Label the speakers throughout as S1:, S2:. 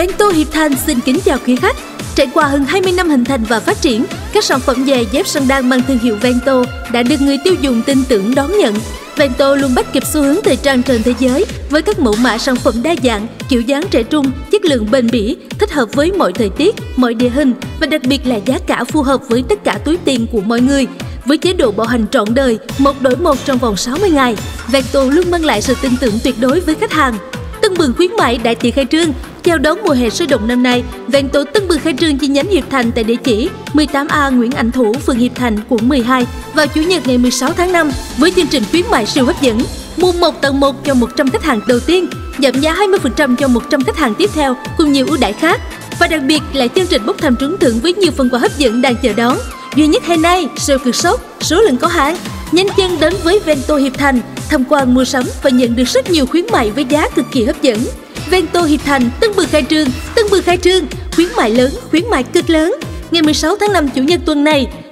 S1: Vento Hiệp Thành xin kính chào quý khách. Trải qua hơn 20 năm hình thành và phát triển, các sản phẩm giày dép sandal mang thương hiệu Vento đã được người tiêu dùng tin tưởng đón nhận. Vento luôn bắt kịp xu hướng thời trang trên thế giới với các mẫu mã sản phẩm đa dạng, kiểu dáng trẻ trung, chất lượng bền bỉ, thích hợp với mọi thời tiết, mọi địa hình và đặc biệt là giá cả phù hợp với tất cả túi tiền của mọi người. Với chế độ bảo hành trọn đời, 1 đổi 1 trong vòng 60 ngày, Vento luôn mang lại sự tin tưởng tuyệt đối với khách hàng. Tưng bừng khuyến mãi đại tiệc khai trương. Chào đón mùa hè sôi động năm nay, Vento tưng bừng khai trương chi nhánh Hiệp Thành tại địa chỉ 18A Nguyễn Ảnh Thủ, phường Hiệp Thành, quận 12 vào Chủ nhật ngày 16 tháng 5 với chương trình khuyến mại siêu hấp dẫn. Mua 1 tặng 1 cho 100 khách hàng đầu tiên, giảm giá 20% cho 100 khách hàng tiếp theo cùng nhiều ưu đãi khác. Và đặc biệt là chương trình bốc thăm trúng thưởng với nhiều phần quà hấp dẫn đang chờ đón. Duy nhất hôm nay, sale cực sốc, số lượng có hạn. Nhanh chân đến với Vento Hiệp Thành, tham quan mua sắm và nhận được rất nhiều khuyến mại với giá cực kỳ hấp dẫn. Vento Hiệp Thành tưng bừng khai trương, khuyến mại lớn, khuyến mại cực lớn. Ngày 16 tháng 5 Chủ nhật tuần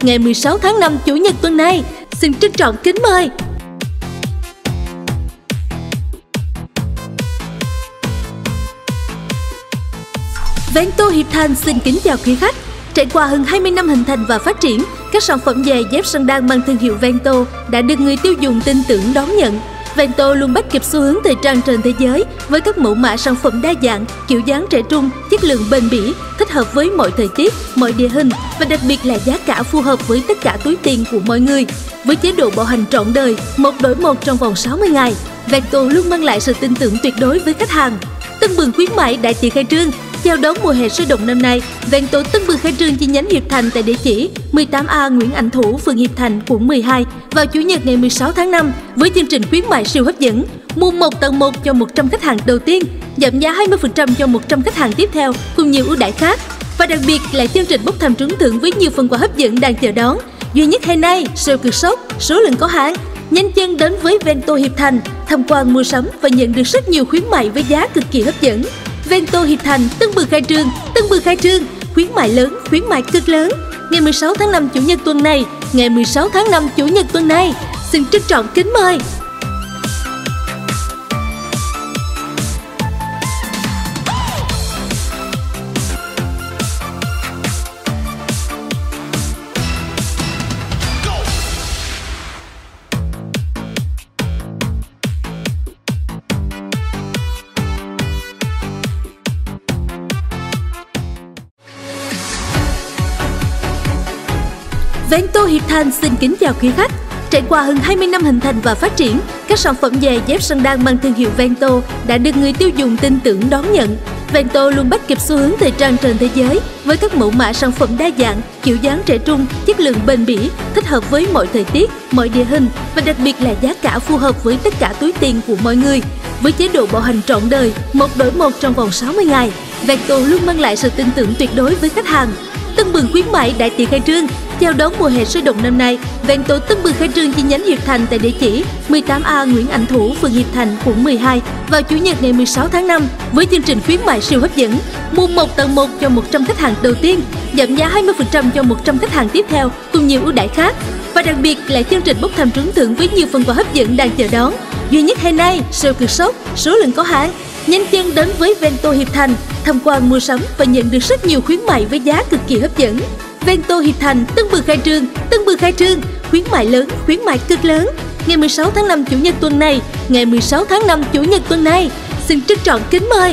S1: này, xin trân trọng kính mời. Vento Hiệp Thành xin kính chào quý khách. Trải qua hơn 20 năm hình thành và phát triển, các sản phẩm giày dép sandal mang thương hiệu Vento đã được người tiêu dùng tin tưởng đón nhận. Vento luôn bắt kịp xu hướng thời trang trên thế giới với các mẫu mã sản phẩm đa dạng, kiểu dáng trẻ trung, chất lượng bền bỉ, thích hợp với mọi thời tiết, mọi địa hình và đặc biệt là giá cả phù hợp với tất cả túi tiền của mọi người. Với chế độ bảo hành trọn đời, 1 đổi 1 trong vòng 60 ngày, Vento luôn mang lại sự tin tưởng tuyệt đối với khách hàng. Tưng bừng khuyến mãi đại tiệc khai trương. Chào đón mùa hè sôi động năm nay, Vento tưng bừng khai trương chi nhánh Hiệp Thành tại địa chỉ 18A Nguyễn Ảnh Thủ, phường Hiệp Thành, quận 12 vào Chủ nhật ngày 16 tháng 5 với chương trình khuyến mại siêu hấp dẫn. Mua 1 tặng 1 cho 100 khách hàng đầu tiên, giảm giá 20% cho 100 khách hàng tiếp theo cùng nhiều ưu đãi khác. Và đặc biệt là chương trình bốc thăm trúng thưởng với nhiều phần quà hấp dẫn đang chờ đón. Duy nhất hôm nay, sale cực sốc, số lượng có hạn. Nhanh chân đến với Vento Hiệp Thành, tham quan mua sắm và nhận được rất nhiều khuyến mại với giá cực kỳ hấp dẫn. Vento Hiệp Thành tưng bừng khai trương, khuyến mại lớn, khuyến mại cực lớn. Ngày 16 tháng 5 Chủ nhật tuần này, xin trân trọng kính mời. Vento Hiệp Thành xin kính chào quý khách. Trải qua hơn 20 năm hình thành và phát triển, các sản phẩm giày dép sandal mang thương hiệu Vento đã được người tiêu dùng tin tưởng đón nhận. Vento luôn bắt kịp xu hướng thời trang trên thế giới với các mẫu mã sản phẩm đa dạng, kiểu dáng trẻ trung, chất lượng bền bỉ, thích hợp với mọi thời tiết, mọi địa hình và đặc biệt là giá cả phù hợp với tất cả túi tiền của mọi người. Với chế độ bảo hành trọn đời, 1 đổi 1 trong vòng 60 ngày, Vento luôn mang lại sự tin tưởng tuyệt đối với khách hàng. Tưng bừng khuyến mãi đại tiệc khai trương. Chào đón mùa hè sôi động năm nay, Vento tưng bừng khai trương chi nhánh Hiệp Thành tại địa chỉ 18A Nguyễn Ảnh Thủ, phường Hiệp Thành, quận 12 vào Chủ nhật ngày 16 tháng 5 với chương trình khuyến mại siêu hấp dẫn. Mua 1 tặng 1 cho 100 khách hàng đầu tiên, giảm giá 20% cho 100 khách hàng tiếp theo cùng nhiều ưu đãi khác. Và đặc biệt là chương trình bốc thăm trúng thưởng với nhiều phần quà hấp dẫn đang chờ đón. Duy nhất hôm nay, sale cực sốc, số lượng có hạn. Nhanh chân đến với Vento Hiệp Thành, tham quan mua sắm và nhận được rất nhiều khuyến mại với giá cực kỳ hấp dẫn. Vento Hiệp Thành tưng bừng khai trương, khuyến mại lớn, khuyến mại cực lớn. Ngày 16 tháng 5 Chủ nhật tuần này, xin trân trọng kính mời.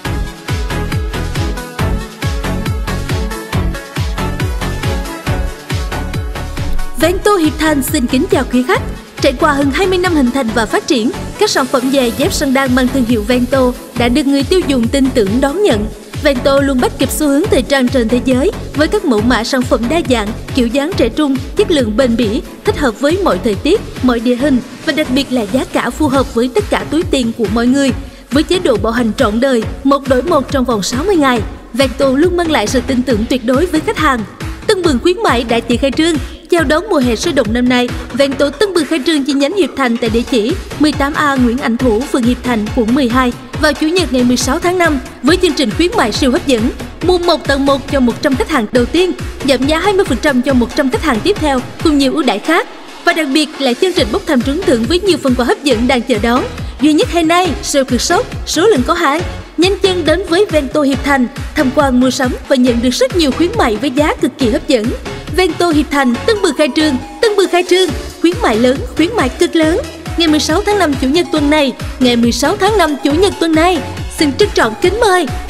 S1: Vento Hiệp Thành xin kính chào quý khách. Trải qua hơn 20 năm hình thành và phát triển, các sản phẩm giày dép sandal mang thương hiệu Vento đã được người tiêu dùng tin tưởng đón nhận. Vento luôn bắt kịp xu hướng thời trang trên thế giới với các mẫu mã sản phẩm đa dạng, kiểu dáng trẻ trung, chất lượng bền bỉ, thích hợp với mọi thời tiết, mọi địa hình và đặc biệt là giá cả phù hợp với tất cả túi tiền của mọi người. Với chế độ bảo hành trọn đời, 1 đổi 1 trong vòng 60 ngày, Vento luôn mang lại sự tin tưởng tuyệt đối với khách hàng. Tưng bừng khuyến mãi đại tiệc khai trương. Chào đón mùa hè sôi động năm nay, Vento tưng bừng khai trương chi nhánh Hiệp Thành tại địa chỉ 18A Nguyễn Ảnh Thủ, phường Hiệp Thành, quận 12 vào Chủ nhật ngày 16 tháng 5 với chương trình khuyến mại siêu hấp dẫn. Mua 1 tặng 1 cho 100 khách hàng đầu tiên, giảm giá 20% cho 100 khách hàng tiếp theo cùng nhiều ưu đãi khác. Và đặc biệt là chương trình bốc thăm trúng thưởng với nhiều phần quà hấp dẫn đang chờ đón. Duy nhất hôm nay, sale cực sốc, số lượng có hạn. Nhanh chân đến với Vento Hiệp Thành, tham quan mua sắm và nhận được rất nhiều khuyến mại với giá cực kỳ hấp dẫn. Vento Hiệp Thành, Tân Bừng khai trương, khuyến mại lớn, khuyến mại cực lớn. Ngày 16 tháng 5 Chủ nhật tuần này, Xin trân trọng kính mời.